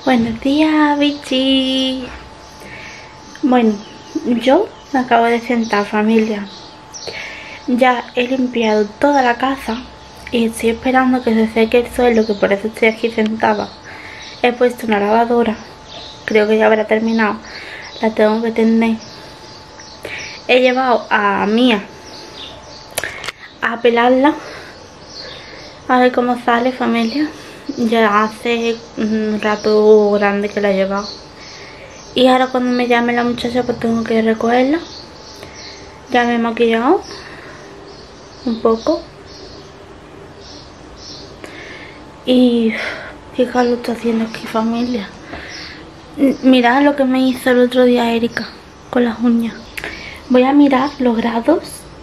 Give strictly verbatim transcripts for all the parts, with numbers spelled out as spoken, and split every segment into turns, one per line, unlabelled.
Buenos días, bichi. Bueno, yo me acabo de sentar, familia. Ya he limpiado toda la casa y estoy esperando que se seque el suelo, que por eso estoy aquí sentada. He puesto una lavadora, creo que ya habrá terminado. La tengo que tender. He llevado a Mía a pelarla, a ver cómo sale, familia. Ya hace un rato grande que la he llevado. Y ahora cuando me llame la muchacha pues tengo que recogerla. Ya me he maquillado un poco. Y qué calor está haciendo aquí, familia. Mirad lo que me hizo el otro día Erika con las uñas. Voy a mirar los grados.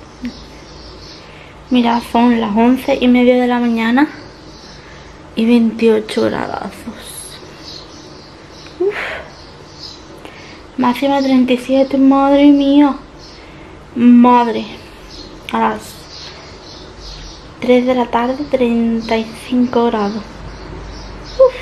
Mirad, son las once y media de la mañana y veintiocho gradazos. Uf. Máxima treinta y siete, madre mía. Madre. A las tres de la tarde, treinta y cinco grados. Uf.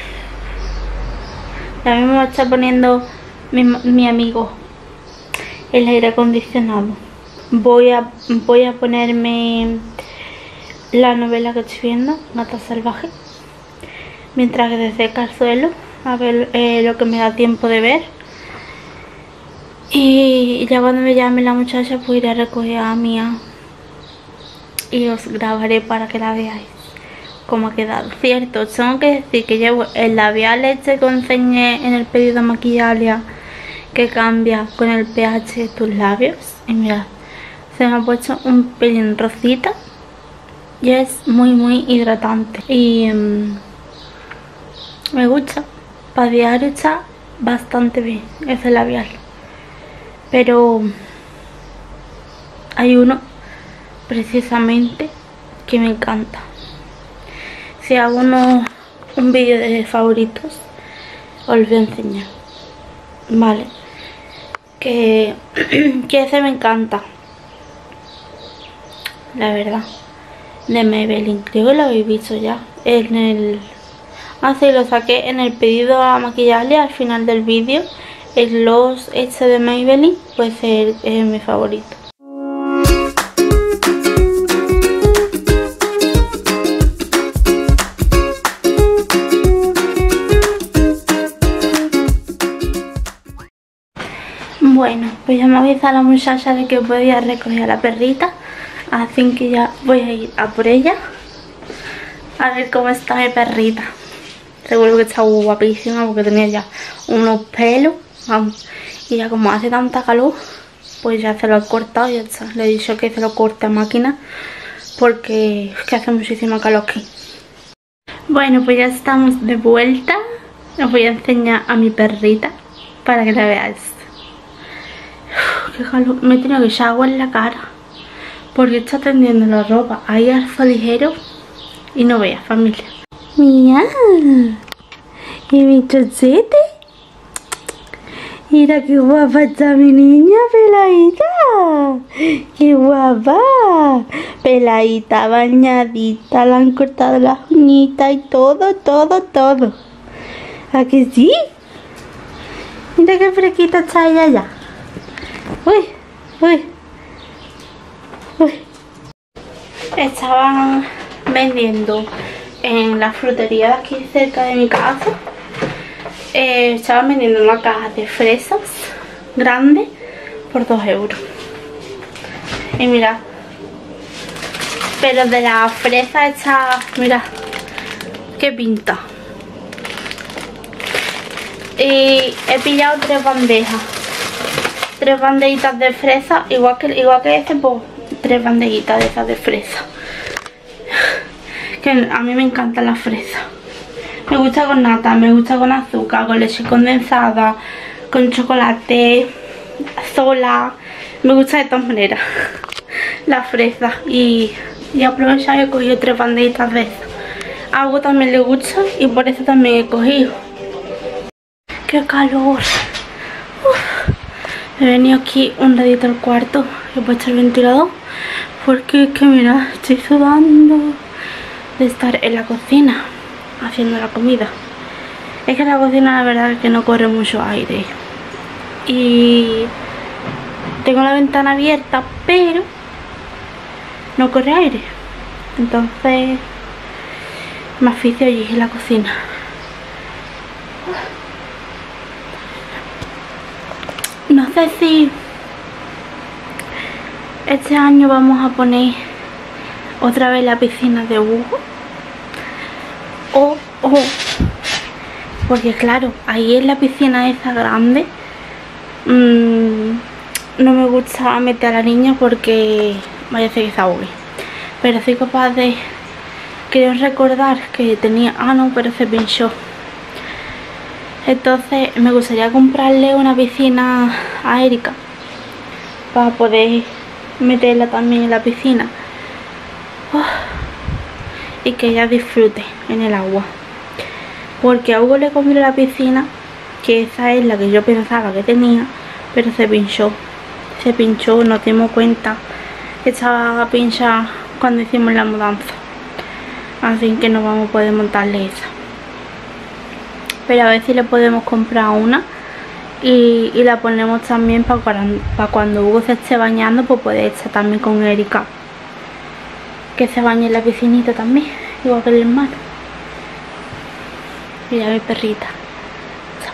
Ya mismo me está poniendo mi, mi amigo el aire acondicionado. Voy a, voy a ponerme la novela que estoy viendo, Gata Salvaje, mientras que se seca el suelo, a ver eh, lo que me da tiempo de ver. Y ya cuando me llame la muchacha pues iré a recoger a Mía y os grabaré para que la veáis cómo ha quedado. Cierto, tengo que decir que llevo el labial este que enseñé en el pedido de Maquillalia, que cambia con el pH de tus labios. Y mirad, se me ha puesto un pelín rosita y es muy muy hidratante. Y um, me gusta, para diario está bastante bien ese labial. Pero hay uno precisamente que me encanta. Si hago uno, un vídeo de favoritos, os lo voy a enseñar. Vale. Que, que ese me encanta. La verdad. De Maybelline. Creo que lo habéis visto ya. En el... Ah, sí, lo saqué en el pedido a Maquillaje al final del vídeo. El gloss este de Maybelline puede ser eh, mi favorito. Bueno, pues ya me avisa la muchacha de que podía recoger a la perrita, así que ya voy a ir a por ella a ver cómo está mi perrita. Seguro que está guapísima porque tenía ya unos pelos. Vamos. Y ya como hace tanta calor, pues ya se lo he cortado y ya está. Le he dicho que se lo corte a máquina porque es que hace muchísima calor aquí. Bueno, pues ya estamos de vuelta. Os voy a enseñar a mi perrita para que la veáis. Uf, qué calor. Me he tenido que echar agua en la cara porque está tendiendo la ropa ahí al sol ligero y no veas, familia. Mira, y mi chochete. Mira qué guapa está mi niña, peladita. Qué guapa. Peladita, bañadita, le han cortado las uñitas y todo, todo, todo. ¿A que sí? Mira qué fresquita está ella ya. Uy, uy, uy. Estaban vendiendo en la frutería de aquí cerca de mi casa. Eh, estaban vendiendo una caja de fresas grande por dos euros. Y mirad, pero de la fresa esta, mirad qué pinta. Y he pillado tres bandejas, tres bandejitas de fresa, igual que igual que este, pues tres bandejitas de esas de fresa. Que a mí me encantan las fresas. Me gusta con nata, me gusta con azúcar, con leche condensada, con chocolate, sola. Me gusta de todas maneras la fresa. Y, y aprovechado y he cogido tres bandejitas de esas. A Hugo también le gusta y por eso también he cogido. ¡Qué calor! Uf. He venido aquí un ratito al cuarto. He puesto el ventilador porque es que mira, estoy sudando de estar en la cocina haciendo la comida. Es que la cocina la verdad es que no corre mucho aire. Y tengo la ventana abierta, pero no corre aire. Entonces me asfixio allí en la cocina. No sé si este año vamos a poner otra vez la piscina de Hugo o, o porque claro, ahí en la piscina esa grande mmm, no me gusta meter a la niña porque vaya a ser que se ahogue, pero soy capaz de, creo recordar que tenía, ah no, pero se pinchó. Entonces me gustaría comprarle una piscina a Erika para poder meterla también en la piscina. Oh, y que ella disfrute en el agua, porque a Hugo le compré la piscina, que esa es la que yo pensaba que tenía, pero se pinchó, se pinchó, nos dimos cuenta que estaba pinchada cuando hicimos la mudanza, así que no vamos a poder montarle esa, pero a ver si le podemos comprar una y, y la ponemos también para cuando, para cuando Hugo se esté bañando, pues poder estar también con Erika, que se bañe en la piscinita también, igual que el hermano. Mira mi perrita, está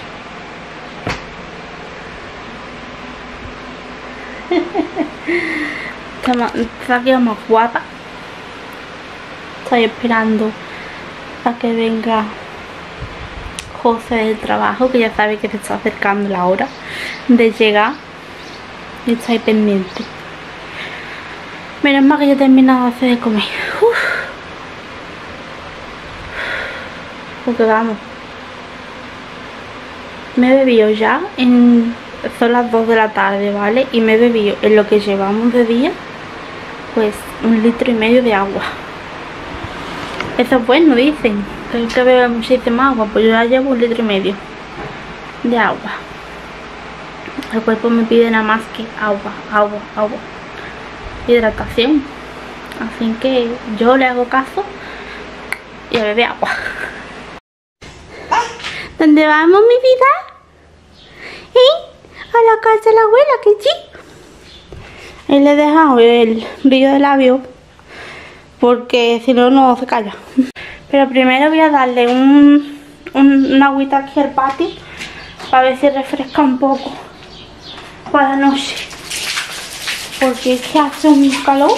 por ahí. Está aquí más guapa. Estoy esperando a que venga José del trabajo, que ya sabe que se está acercando la hora de llegar y está ahí pendiente. Menos mal que ya he terminado de hacer de comer. Uf. Porque vamos, me he bebido ya en, son las dos de la tarde, ¿vale? Y me he bebido en lo que llevamos de día pues un litro y medio de agua. Eso es bueno, dicen que hay que beber muchísima agua, pues yo ya llevo un litro y medio de agua. El cuerpo me pide nada más que agua, agua, agua, hidratación, así que yo le hago caso y a beber agua. ¿Dónde vamos, mi vida? ¿Eh? A la casa de la abuela, que sí. Ahí le he dejado el brillo de labio, porque si no, no se calla. Pero primero voy a darle un, un, una agüita aquí al patio, para ver si refresca un poco para la noche, porque es que hace un calor.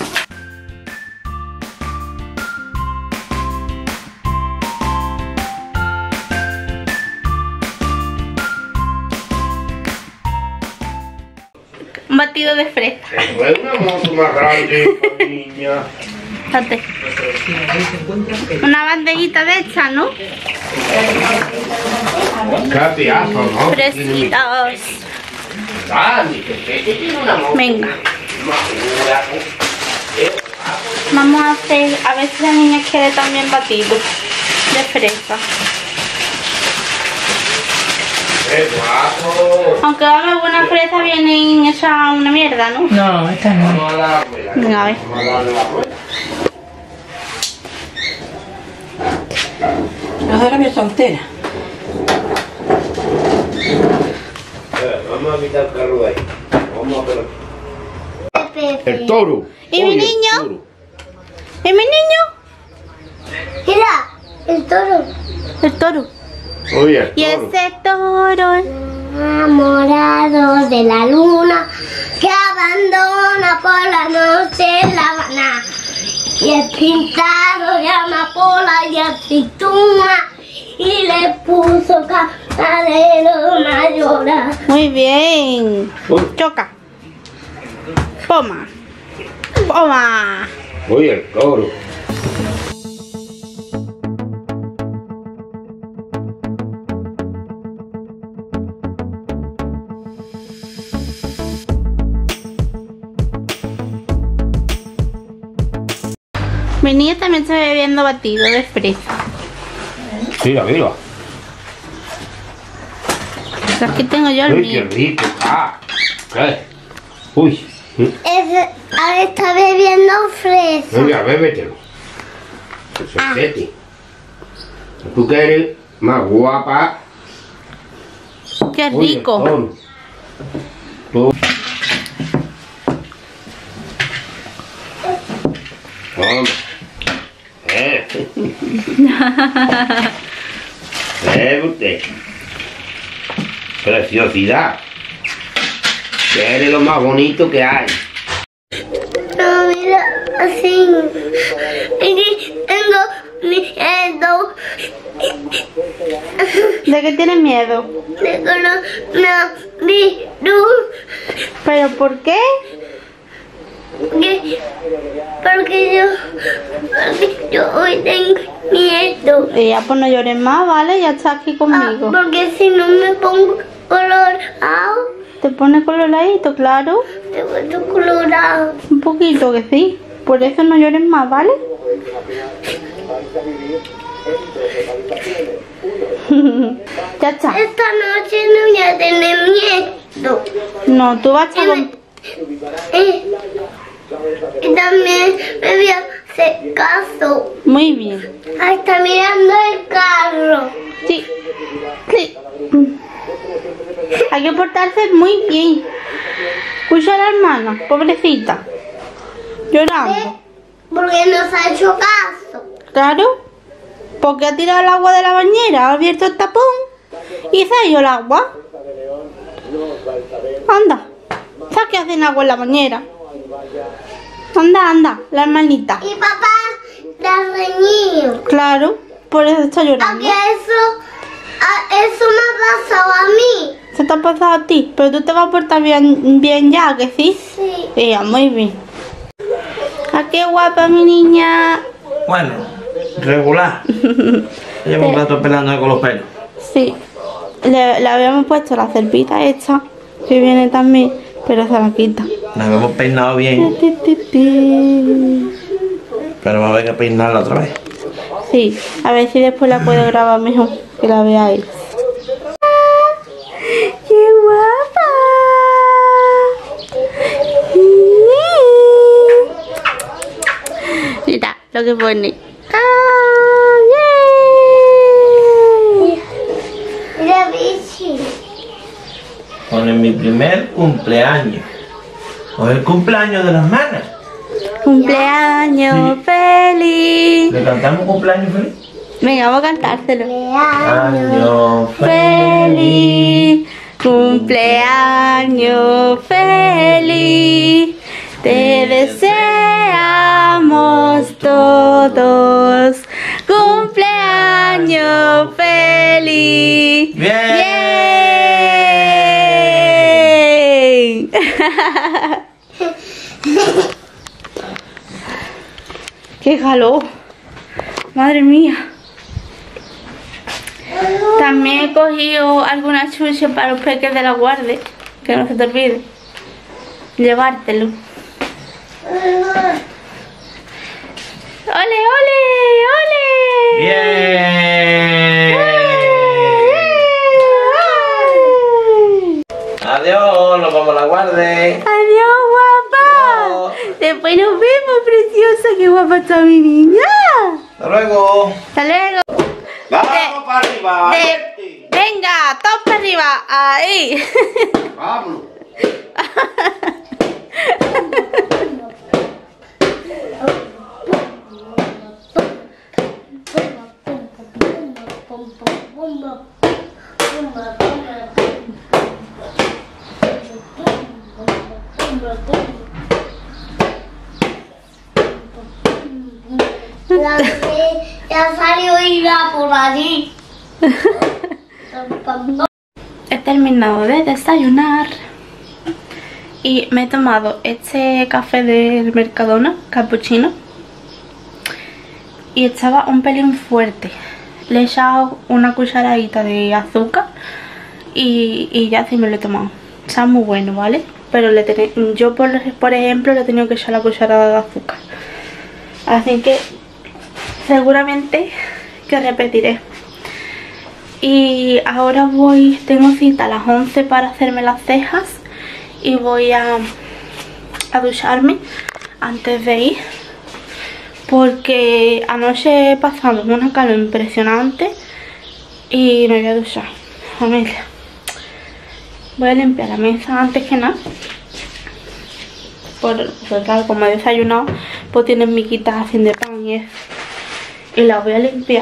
Un batido de fresa.
Es una moto más grande, niña.
Fíjate. Una bandejita de esta, ¿no?
Capiazo, ¿no?
Fresitas. Venga. Vamos a hacer, a ver si la niña quiere también batido de fresa. Aunque algunas fresas vienen hechas una mierda, ¿no?
No, esta no.
Venga, a ver.
Ahora me soltera.
Vamos a quitar el carro de ahí. Vamos a ver. El toro.
¿Y mi niño? ¿Y mi niño?
Mira, el toro.
El toro.
Oye, el
Y
toro.
ese toro
Enamorado de la luna que abandona por la noche la Habana. Y es pintado de amapola y aceituna y le puso camarero mayora.
Muy bien. Choca. Poma. Poma.
Oye, el toro.
Mi niña también está bebiendo batido de fresa.
Sí, la viva.
Aquí tengo yo el
Uy, qué
mío.
rico. Ah, ¿qué? Uy.
Es, ahora está bebiendo fresa.
Venga, bébetelo. Eso es tete. ¿Tú quieres? Más guapa.
Qué
Oye,
rico.
toma. Tú. Toma. Eh. Eh, usted. Preciosidad. Que eres lo más bonito que hay.
No, mira, así. Y tengo miedo.
¿De qué tienes miedo?
De coronavirus.
¿Pero por qué?
Porque, porque yo, porque yo hoy tengo miedo.
Y ya pues no llores más, ¿vale? Ya estás aquí
Ah,
conmigo.
porque si no me pongo colorado,
¿Te pones coloradito? Claro.
te vuelvo colorado.
Un poquito que sí. Por eso no llores más, ¿vale? Ya está.
Esta noche no voy a tener miedo.
No, tú vas a estar
Y,
con...
me- eh, y también me voy a hacer caso.
Muy bien.
Ahí está mirando el carro.
Sí. Sí. Hay que portarse muy bien. Escucha a la hermana, pobrecita. Llorando.
Porque nos ha hecho caso.
Claro. Porque ha tirado el agua de la bañera, ha abierto el tapón y se ha ido el agua. Anda. ¿Sabes qué hacen agua en la bañera? Anda, anda, la hermanita.
Y papá la reñido.
Claro, por eso está llorando.
Aunque eso, a- eso me ha pasado a mí.
Se te ha pasado a ti, pero tú te vas a portar bien, bien ya, ¿que sí?
Sí.
Sí, muy bien. ¿A qué guapa mi niña?
Bueno, regular. Llevo un rato pelando con los pelos.
Sí, le, le habíamos puesto la cervita esta, que viene también, pero se la quita.
Nos hemos peinado bien,
Ti, ti, ti.
pero va a haber que peinarla otra vez.
Sí, a ver si después la puedo grabar mejor, que la veáis. ¡Qué guapa! Mira lo que pone. ¡Ah, yeah!
Mira, bichi.
Con mi primer cumpleaños. O el cumpleaños de las hermanas.
¡Cumpleaños feliz!
¿Le cantamos cumpleaños feliz?
Venga, vamos a cantárselo.
Año
Feliz, cumpleaños feliz, te deseamos todos, cumpleaños feliz.
Bien.
Bien. ¡Qué calor! Madre mía. También he cogido algunas chuches para los peques de la guardia, que no se te olvide llevártelo. ¡Ole, ole, ole!
Bien. Adiós, nos vamos a la guardia.
¡Adiós, guapa!
Adiós.
Después nos vemos, preciosa. ¡Qué guapa está mi niña!
Hasta luego.
¡Hasta luego!
Vamos para arriba.
De- Venga, todos para arriba. Ahí.
Vámonos.
Ya, ya salió ira por allí.
He terminado de desayunar y me he tomado este café del Mercadona, cappuccino, y estaba un pelín fuerte. Le he echado una cucharadita de azúcar y, y ya sí me lo he tomado. Está muy bueno, ¿vale? Pero le tené- yo por, por ejemplo le he tenido que echar la cucharada de azúcar. Así que seguramente que repetiré. Y ahora voy, tengo cita a las once para hacerme las cejas y voy a, a ducharme antes de ir, porque anoche pasamos una calor impresionante y me voy a duchar, familia. Voy a limpiar la mesa antes que nada. Por, porque claro, como he desayunado, pues tienen miquitas así de pan y eso. Y las voy a limpiar.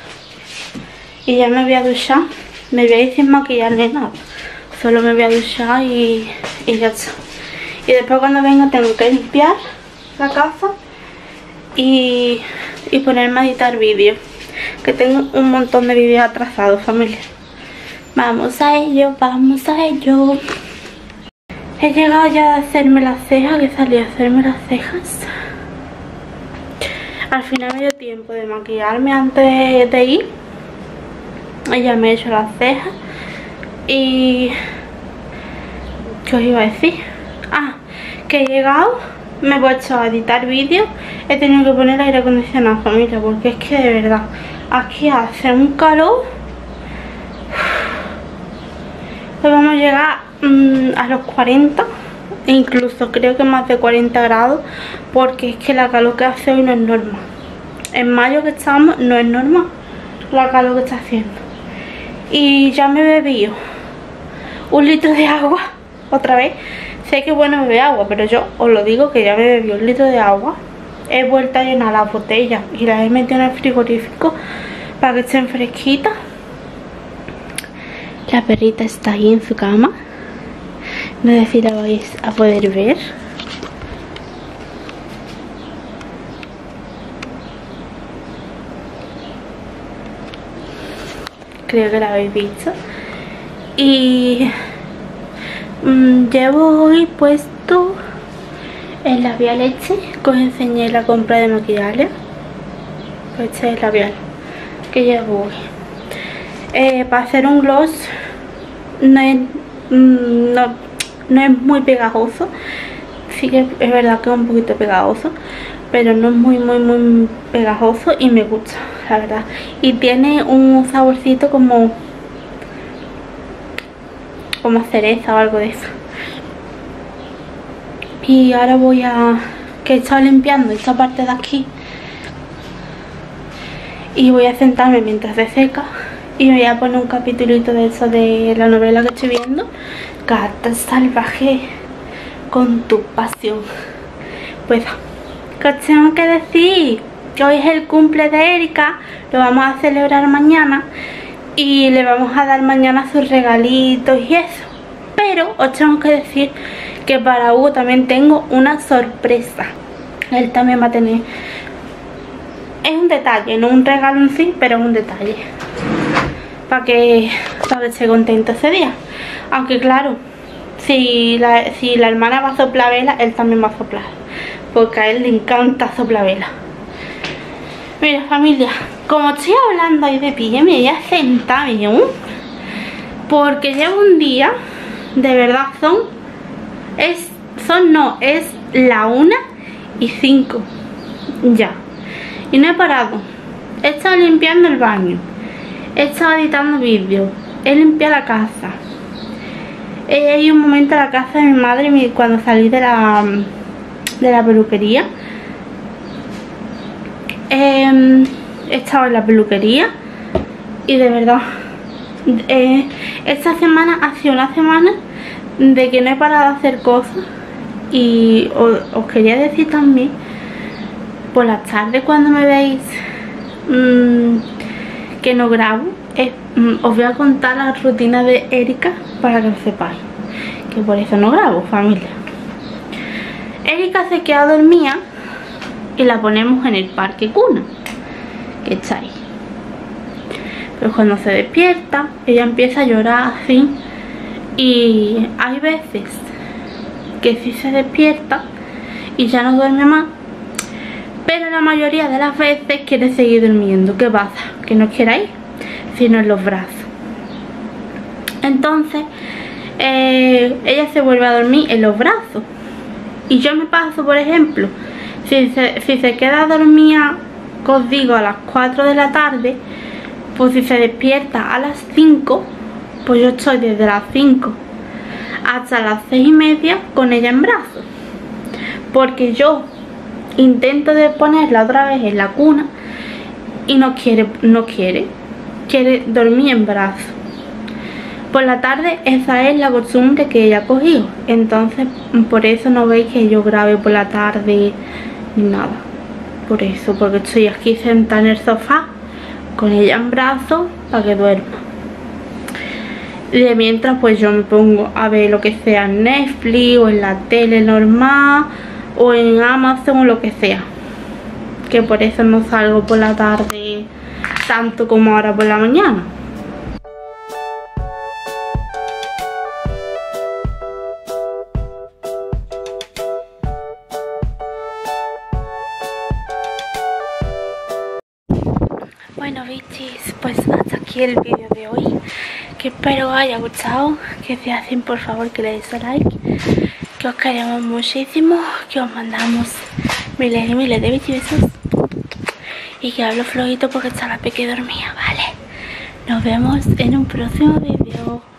Y ya me voy a duchar. Me voy a ir sin maquillarme nada. Solo me voy a duchar y, y ya está. Y después cuando venga tengo que limpiar la casa y, y ponerme a editar vídeos. Que tengo un montón de vídeos atrasados, familia. Vamos a ello, vamos a ello. He llegado ya a hacerme las cejas, que salí a hacerme las cejas. Al final me dio tiempo de maquillarme antes de ir. Y ya me he hecho las cejas. Y... ¿qué os iba a decir? Ah, que he llegado, me he puesto a editar vídeos. He tenido que poner aire acondicionado, familia, porque es que de verdad aquí hace un calor. Pues vamos a llegar mmm, a los cuarenta, e incluso creo que más de cuarenta grados, porque es que la calor que hace hoy no es normal. En mayo que estamos no es normal la calor que está haciendo. Y ya me he bebido un litro de agua otra vez. Sé que es bueno beber agua, pero yo os lo digo que ya me bebí un litro de agua. He vuelto a llenar las botellas y las he metido en el frigorífico para que estén fresquitas. La perrita está ahí en su cama. No sé si la vais a poder ver. Creo que la habéis visto. Y mmm, llevo hoy puesto el labial este que os enseñé la compra de maquillaje. Pues este es el labial que llevo hoy. Eh, para hacer un gloss no es, mmm, no, no es muy pegajoso. Sí que es verdad que es un poquito pegajoso, pero no es muy muy muy pegajoso y me gusta, la verdad. Y tiene un saborcito como como cereza o algo de eso. Y ahora voy a... que he estado limpiando esta parte de aquí y voy a sentarme mientras se seca y me voy a poner un capitulito de eso de la novela que estoy viendo, Gata salvaje con tu pasión. Pues que os tengo que decir que hoy es el cumple de Erika. Lo vamos a celebrar mañana y le vamos a dar mañana sus regalitos y eso. Pero os tengo que decir que para Hugo también tengo una sorpresa. Él también va a tener... es un detalle, no un regalo en sí, pero es un detalle. Para que, para que esté contento ese día. Aunque claro, si la, si la hermana va a soplar vela, él también va a soplar. Porque a él le encanta soplar vela. Mira, familia, como estoy hablando ahí de pie, me voy a sentar bien. Porque llevo un día, de verdad son... Es, son no, es la una y cinco. Ya. Y no he parado. He estado limpiando el baño. He estado editando vídeos. He limpiado la casa. He ido un momento a la casa de mi madre cuando salí de la, de la peluquería. Eh, he estado en la peluquería. Y de verdad, eh, esta semana ha sido una semana de que no he parado de hacer cosas. Y os, os quería decir también, por las tardes cuando me veis mmm, que no grabo, eh, mmm, os voy a contar la rutina de Erika para que lo sepáis, que por eso no grabo, familia. Erika se queda dormida y la ponemos en el parque cuna, que está ahí. Pero cuando se despierta, ella empieza a llorar así. Y hay veces que sí se despierta y ya no duerme más, pero la mayoría de las veces quiere seguir durmiendo. ¿Qué pasa? Que no quiere ir, sino en los brazos. Entonces eh, ella se vuelve a dormir en los brazos. Y yo me paso, por ejemplo, si se, si se queda dormida, que os digo, a las cuatro de la tarde, pues si se despierta a las cinco, pues yo estoy desde las cinco hasta las seis y media con ella en brazos. Porque yo intento de ponerla otra vez en la cuna y no quiere, no quiere. quiere dormir en brazos. Por la tarde esa es la costumbre que ella ha cogido. Entonces por eso no veis que yo grabe por la tarde ni nada. Por eso, porque estoy aquí sentada en el sofá con ella en brazos para que duerma. Y de mientras pues yo me pongo a ver lo que sea en Netflix o en la tele normal o en Amazon o lo que sea. Que por eso no salgo por la tarde tanto como ahora por la mañana. Bueno bichis, pues hasta aquí el vídeo de hoy, que espero os haya gustado, que si hacen por favor que le deis a like, que os queremos muchísimo, que os mandamos miles y miles de besos y que hablo flojito porque está la peque dormida, ¿vale? Nos vemos en un próximo vídeo.